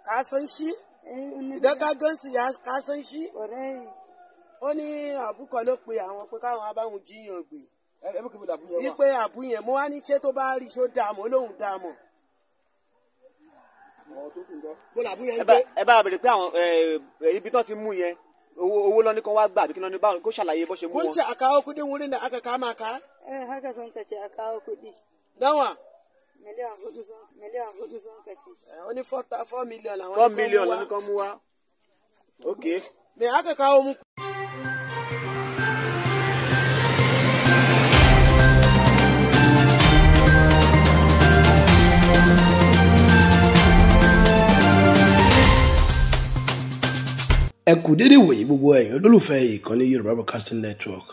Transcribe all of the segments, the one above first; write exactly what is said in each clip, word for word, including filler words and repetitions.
ka san shi idan ka gansu ya ka san shi ó ní àbúkọ ló pe àwọn pé káwọn abáwọn jíyàn gbé wípé àbú yẹn mo wá ní ṣé tó bá rí ṣó dáa mọ́ lóhùn dáa mọ́. ẹ bá bèrè pé àwọn ibi tó ti mú yẹn owó owó lọ́ní kan wá gbà àbí kí lọ́ní báwọn kó ṣàlàyé bó ṣe mú wọn. kun ce a kawo kuɗin wurin da aka kama ka? eh haka sun kace a kawo kuɗi. Nawa? miliyan hudu sun miliyan hudu sun kace. Wani four million la wani. four million lọ́ní kan mú wá. Okay. Me aka kawo muku? ẹ kú dédé wòye gbogbo ẹ̀yin olólùfẹ́ ìkànnì Yorùbá Broadcasting Network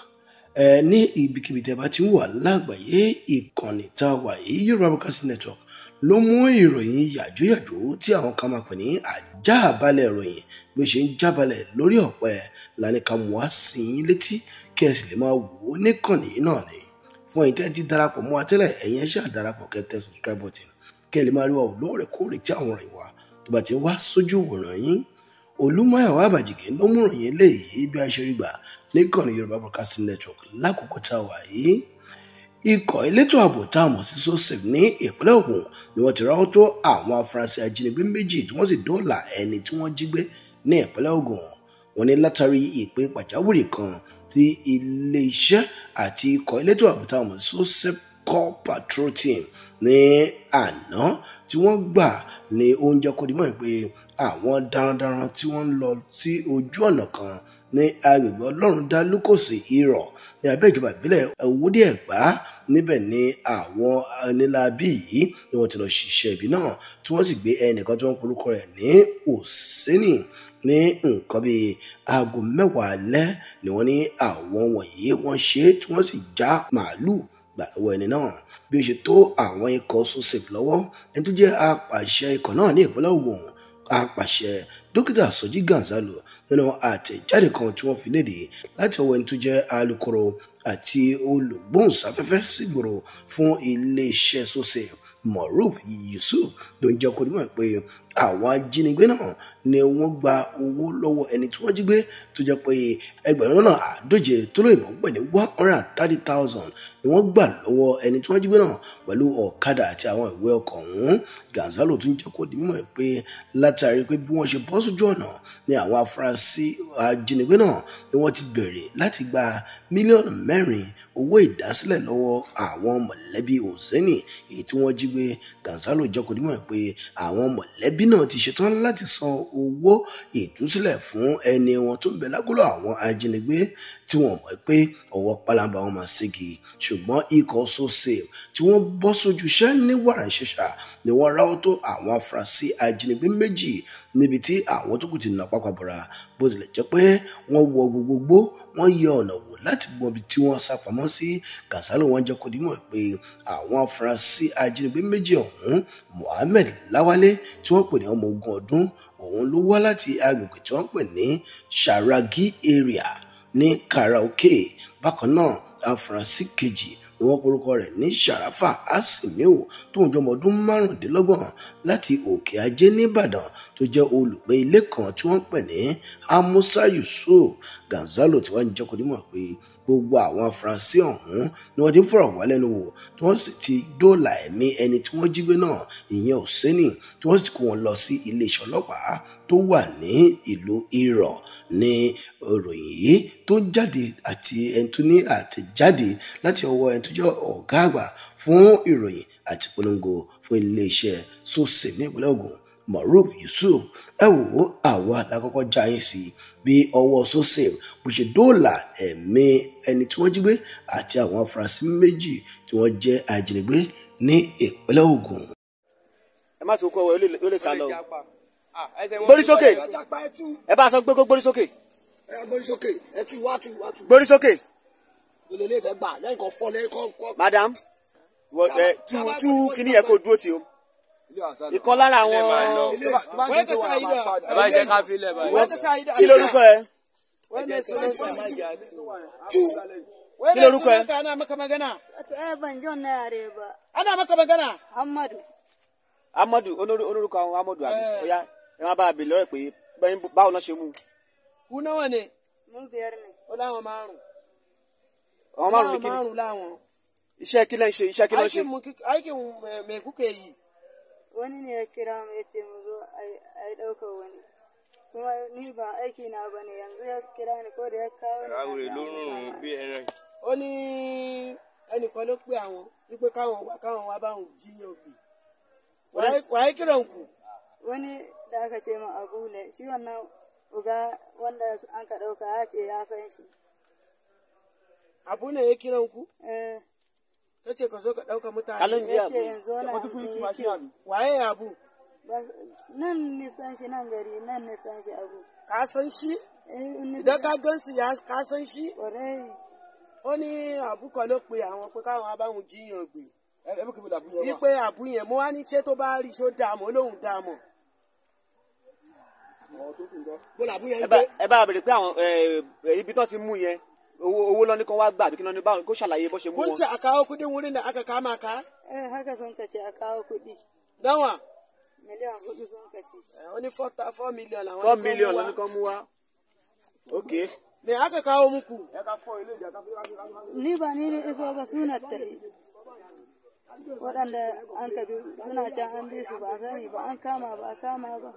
ẹ ní ibikíbi tẹ́ bá ti ń wà lágbàáyé ìkànnì tá a wà yìí Yorùbá Broadcasting Network ló mú ìròyìn yàjóyàjó tí àwọn kan máa pè ní àjàbalẹ̀ ìròyìn bí ó ṣe ń jábalẹ̀ lórí ọ̀pẹ lánìkà mú wá sí yín létí kí ẹ sì lè máa wò ó níkànnì náà ni fún ẹ̀yin tẹ́ ti darapọ̀ mọ́ wa tẹ́lẹ̀ ẹ̀yin ẹ ṣáà darapọ̀ kẹ́ tẹ subscribe button kí ẹ lè máa rí wa lóòrèkóòrè tí àwọn ọ̀rọ̀ ìwà tó bá ti ń wá sójú ìwòran yín Olúmáyọ̀wá Àbàjìgẹ́ ló mú ìròyìn eléyìí bí a ṣe rí gbà níkànnì Yorùbá Broadcasting Network lákòókò tá a wà yìí. Ikọ̀ elétò ààbò tá a mọ̀ sí sosef ní ìpínlẹ̀ Ògùn ni wọ́n ti ráwọ́ tó àwọn afurasí ajínigbé méjì tí wọ́n sì dóòlà ẹni tí wọ́n jí gbé ní ìpínlẹ̀ Ògùn. Wọ́n ní látàrí ìpè pàjáwìrì kan tí ilé-iṣẹ́ àti ikọ̀ elétò ààbò tá a mọ̀ sí sosef core patrol team ní àná tí wọ́n gbà ní oúnjẹ kò dìmọ̀ pé àwọn darandaran tí wọ́n ń lọ sí ojú ọ̀nà kan ní agbègbè ọlọ́run dá lúkòsì irọ̀ ní abẹ́ ìjọba ìbílẹ̀ Òwúdí Ẹ̀gbá níbẹ̀ ni àwọn onílàbí yìí ni wọ́n ti lọ ṣiṣẹ́ ibi náà tí wọ́n sì gbé ẹnìkan tí wọ́n porúkọ rẹ̀ ní Òsínì ní nǹkan bíi aago mẹ́wàá alẹ́ ni wọ́n ní àwọn wọ̀nyí wọ́n ṣe tí wọ́n sì já màálù gbà lọ́wọ́ ẹni náà bí ó ṣe tó àwọn ikọ̀ sosef lọ́wọ́ ẹni tó jẹ́ apàṣẹ ikọ̀ náà ní ìpínlẹ̀ Ògùn apàṣẹ dókítà Sọjí Gonzalo nínú àtẹ̀jáde kan tí wọ́n fi léde láti ọwọ́ ẹni tó jẹ́ alukoro àti olùgbóhùnsáfẹ́fẹ́ sígboro fún iléeṣẹ́ sosef Moruf Yusuf ló ń jẹ́ kó dimọ̀ pé àwọn ajínigbé náà ni wọ́n gba owó lọ́wọ́ ẹni tí wọ́n jí gbé tó jẹ́ pé ẹgbẹ̀rún lọ́nà àádóje tó lóyìnbó ń pè ní one hundred and thirty thousand ni wọ́n gbà lọ́wọ́ ẹni tí wọ́n jí gbé náà pẹ̀lú ọ̀kadà àti àwọn ìwé ọkọ̀ ọ̀hún. Gonzalo tún jẹ́ kó di mímọ̀ pé látàrí pé bí wọ́n ṣe bọ́ sójú ọ̀nà ni àwọn afurasí ajínigbé náà ni wọ́n ti bẹ̀rẹ̀ láti gba mílíọ̀nù mẹ́rin owó ìdásílẹ̀ lọ́wọ́ àwọn mọ̀lẹ́bí Òsínì èyí tí wọ́n jí gbé. Gonzalo jẹ́ kó di mímọ̀ pé àwọn mọ̀lẹ́bí náà ti ṣetán láti san owó ìtúsílẹ̀ fún ẹni wọn tó ń bẹ lágọ̀lọ̀ àwọn ajínigbé tí wọ́n mọ̀ pé ọwọ́ pálábá wọn máa ségi ṣùgbọ́n ikọ̀ sosef tí wọ́n bọ́ sójú iṣẹ́ ní wàràǹṣeṣà ni wọ́n ráwọ́ tó àwọn afurasí ajínigbé méjì níbi tí àwọn tó kù ti nà pápá bọ̀ra bó tilẹ̀ jẹ́ pé wọ́n wọ gbogbogbò wọ́n yẹ ọ̀nà wò láti mọ ibi tí wọ́n sá pamọ́ sí. Gonzalo wọn jẹ́ kó di mọ̀ pé àwọn afurasí ajínigbé méjì ọ̀hún Mohammed Láwálé tí wọ́n pè ní ọmọ ogún ọdún òun ló wá láti agbègbè tí wọ́n pè ní Sharagi area ní Karaoke. Bákan náà afurasí kejì ni wọ́n porúkọ rẹ̀ ní Sharafa Asimiu tó ń jọmọ ọdún márùndínlọ́gbọ̀n láti Òkè Ajé nìbàdàn tó jẹ́ olùgbé ilé kan tí wọ́n pè ní Amusa Yusuf. Gonzalo tí wọ́n ń jẹ́ kó dimọ̀ pé gbogbo àwọn afurasí ọ̀hún ni wọ́n ti ń fọ̀rọ̀ wá lẹ́nu wò tí wọ́n sì ti dóòlà ẹ̀mí ẹni tí wọ́n jí gbé náà ìyẹn Òsínì tí wọ́n sì kó wọn lọ sí iléeṣẹ́ ọlọ́pàá tó wà ní ìlú Irọ̀ ní ìròyìn yìí tó ń jáde àti ẹni tó ní àtẹ̀jáde láti ọwọ́ ẹni tó jẹ́ ọ̀gá àgbà fún ìròyìn àti polongo fún iléeṣẹ́ sosef ní ìpínlẹ̀ Ògùn Moruf Yusuf. ẹ wò ó àwa la kọ́kọ́ já yín sí bí ọwọ́ sosef bó ṣe dóòlà ẹ̀mí ẹni tí wọ́n jí gbé àti àwọn afurasí méjì tí wọ́n jẹ́ ajínigbé ní ìpínlẹ̀ Ògùn. ẹ má tún kọ́ ọ ó lè sá lọ gbórí sókè ẹ bá sọ pé kó gbórí sókè gbórí sókè ẹ tú wá tú wá tú. gbórí sókè. olèlè fẹ́ gbà lẹ́yìn kan fọ́ lẹ́yìn kan kọ́. madam tú tú kíní yẹn kó dúró tì o ìkan lára àwọn. wọ́n tẹ sáyé dẹ̀. ẹ bá jẹ́ ká fi lẹ̀ báyìí. wọ́n tẹ sáyé dẹ̀. kí lorúkọ ẹ. kí lorúkọ ẹ. ana maka magana. eh ban jon na yare ba. ana maka magana. Ahmadu. Amadu olórúkọ àwọn Amadu àbí ọ̀yá ẹ má bá a bè lọ́rẹ̀ pé báwo náà ṣe mú. kú náà ni. Mu biyar ne. ó láwọn márùn. àwọn márùn ní kíni. márùn láwọn. iṣẹ́ kí lẹ́ ń ṣe iṣẹ́ kí lẹ́ ń ṣe. aikin mai kuke yi. Wani ne ya kira mu ya ce mu zo a yi ɗaukar wani. Kuma ni ba aiki na ba ne yanzu ya kira ni ko da ya kawo ni. ó ní ẹnìkan ló pè àwọn wípé káwọn wá káwọn wá báwọn jíyàn gbé. wàá kiran ku. Wani da aka ce ma Abule shi wannan uga wanda an ka ɗauka ya ce ya san shi. Abu ne ya kiran ku? Eh. Ta ce ka zo ka ɗauka mutane. Kalin biya. Ya ce yanzu na yi waye Abu? Nan nisan shi nan gari nan nisan shi Abu. Ka san shi? Idan ka gan su ya ka san shi? Ọ̀rẹ́. Ó ní Abu kan ló pe àwọn pé káwọn abáwọn jíyàn gbé. Wípé Abu yẹn mo wá ní ṣé tó bá rí ṣó dáa mọ́ lóhùn dáa mọ́. ẹ bá a bèrè pé àwọn ibi tó ti mú yẹn owó lọ́ní kan wá gbà àbí kí lọ́ní báwọn kó ṣàlàyé bó ṣe mú wọn. kun ce a kawo kuɗin wurin da aka kama ka? Eh haka sun kace a kawo kuɗi. Nawa? Miliyan hudu sun kace. Wani four million la wani. four million lọ́ní kan mú wá. Ok. Me aka kawo muku? Ni ba ni ne iso ba suna tafi. Waɗanda an ka bi suna can an bi su ba sani ba an kama ba kama ba.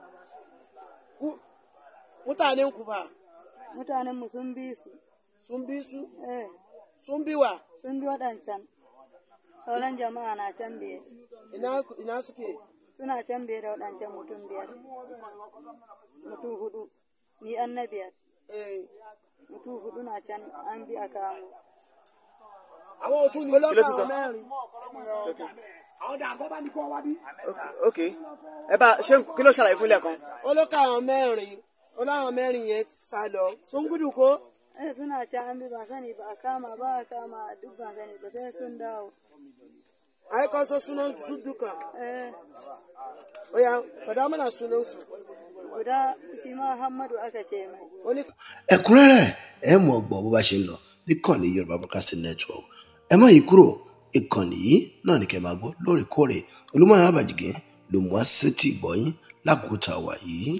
Mutanen ku ba? Mutanen mu sun bi su. Sun bi su? Eh. Sun bi wa? Sun bi waɗancan. Sauran jama'a na can biye. Ina ina suke? Suna can biye da waɗancan mutum biyar. Mutum hudu. Ni an na biyar. Eh. Mutum hudu na can an bi a kamo. Àwọn òtún ni ọlọ́pàá mẹ́rin. Ok. Ẹ bá ṣé kí ló ṣàlàyé fún ilé kan? Ó ló ká àwọn mẹ́rin. Ó láwọn mẹ́rin yẹn sá lọ. Sun gudu ko? Eh suna can an bi ba sani ba a kama ba a kama duk ba sani ba sai sun dawo. Ai ka san sunan su duka. Eh. Oya, faɗa mana sunan su. Guda shi ma Muhammadu aka ce mai. Ẹ̀kúnrẹ́rẹ́ ẹ mọ̀ gbọ́ bó bá ṣe ń lọ níkànnì Yorùbá Broadcasting Network. Ẹ má yí kúrò ìkànnì yìí náà ní kẹ́ máa gbọ́ lóòrèkóòrè. Olúmọ̀ọ́ Àbàjìgẹ́ ló mú wá sétí ìgbọ́yín lákòótà wà yìí.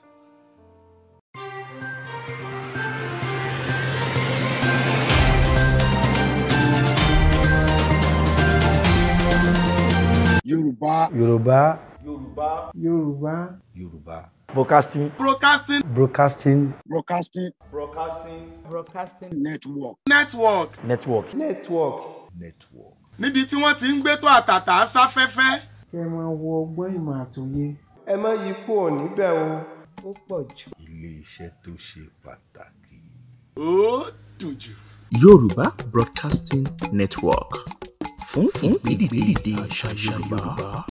Yorùbá. Yorùbá. Yorùbá. Yorùbá. Yorùbá. Broadcasting. Broadcasting. Broadcasting. Broadcasting. Broadcasting. Broadcasting. Network. Network. Network. Network. Network. Níbi tí wọ́n ti ń gbé tó àtàtà sáfẹ́fẹ́. Kẹ́ ẹ máa wo ọgbọ́n ìmọ̀ àtòyé. Ẹ má yí kúrò níbẹ̀ o. Ó pọ̀ jù. Ilé iṣẹ́ tó ṣe pàtàkì. Ó dùn jù. Yorùbá Broadcasting Network. Fún ìgbèdìde àṣà Yorùbá.